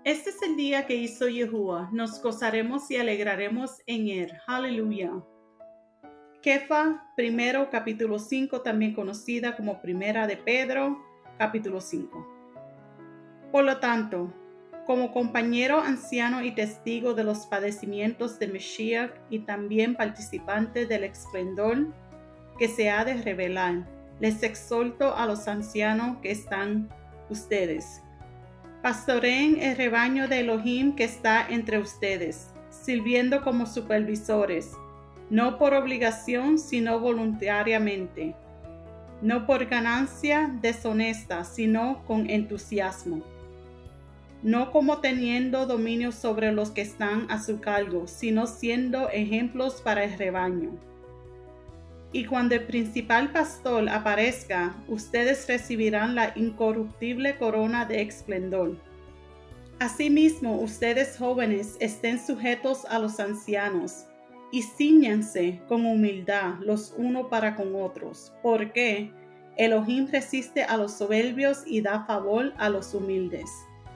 Este es el día que hizo Yahuwah, nos gozaremos y alegraremos en él. Aleluya. Kefa, primero, capítulo 5, también conocida como Primera de Pedro, capítulo 5. Por lo tanto, como compañero anciano y testigo de los padecimientos de Mashiach y también participante del esplendor que se ha de revelar, les exhorto a los ancianos que están ustedes. Pastoreen el rebaño de Elohim que está entre ustedes, sirviendo como supervisores, no por obligación, sino voluntariamente, no por ganancia deshonesta, sino con entusiasmo, no como teniendo dominio sobre los que están a su cargo, sino siendo ejemplos para el rebaño. Y cuando el principal pastor aparezca, ustedes recibirán la incorruptible corona de esplendor. Asimismo, ustedes jóvenes estén sujetos a los ancianos y cíñanse con humildad los unos para con otros, porque Elohim resiste a los soberbios y da favor a los humildes.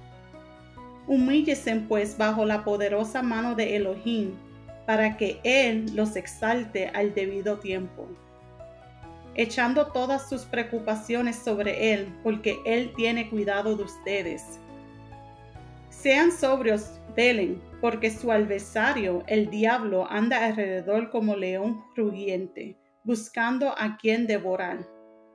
Humíllense pues bajo la poderosa mano de Elohim, para que Él los exalte al debido tiempo, echando todas sus preocupaciones sobre Él, porque Él tiene cuidado de ustedes. Sean sobrios, velen, porque su adversario, el diablo, anda alrededor como león rugiente, buscando a quien devorar.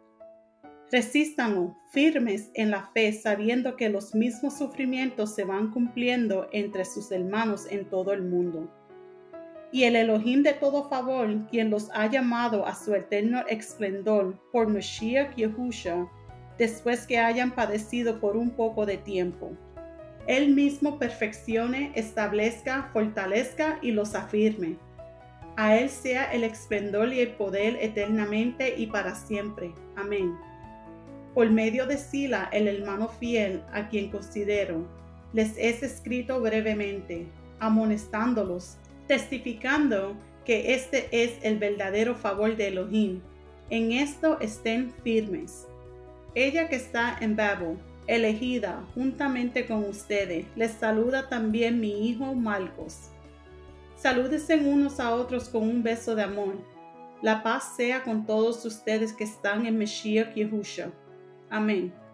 Resístanlo, firmes en la fe, sabiendo que los mismos sufrimientos se van cumpliendo entre sus hermanos en todo el mundo. Y el Elohim de todo favor, quien los ha llamado a su eterno esplendor por Mashiach Yahushua, después que hayan padecido por un poco de tiempo, Él mismo perfeccione, establezca, fortalezca y los afirme. A Él sea el esplendor y el poder eternamente y para siempre. Amén. Por medio de Sila, el hermano fiel, a quien considero, les he escrito brevemente, amonestándolos, testificando que este es el verdadero favor de Elohim. En esto estén firmes. Ella que está en Babel, elegida juntamente con ustedes, les saluda también mi hijo Marcos. Salúdense unos a otros con un beso de amor. La paz sea con todos ustedes que están en Mashiach Yahushua. Amén.